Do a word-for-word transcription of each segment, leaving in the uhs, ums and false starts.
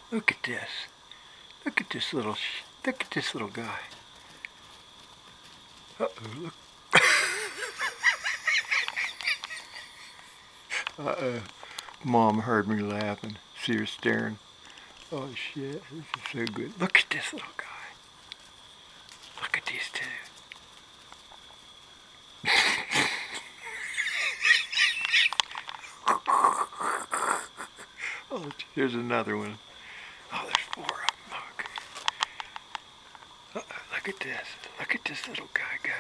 Look at this. Look at this little, sh look at this little guy. Uh-oh, look. Uh-oh. Mom heard me laughing. See her staring. Oh shit, this is so good. Look at this little guy. Look at these two. Oh, here's another one. Oh, there's four of them. Look. Uh-oh, look at this. Look at this little guy go.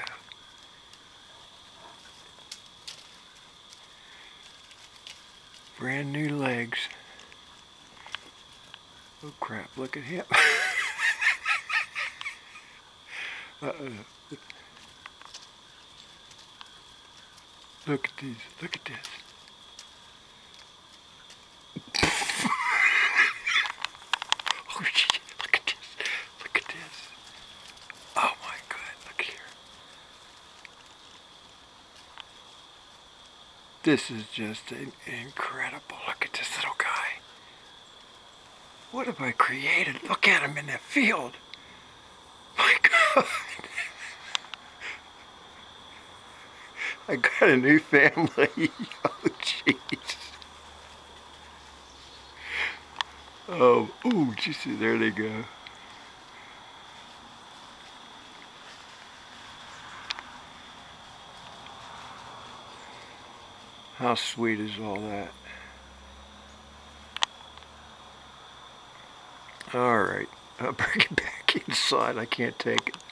Brand new legs. Oh crap, look at him. Uh-oh. Look at these. Look at this. Oh shit, look at this. Look at this. Oh my god, look here. This is just an incredible. Look at this little guy. What have I created? Look at him in the field. My god. I got a new family. Oh jeez. Oh, ooh, did you see? There they go. How sweet is all that? All right, I'll bring it back inside. I can't take it.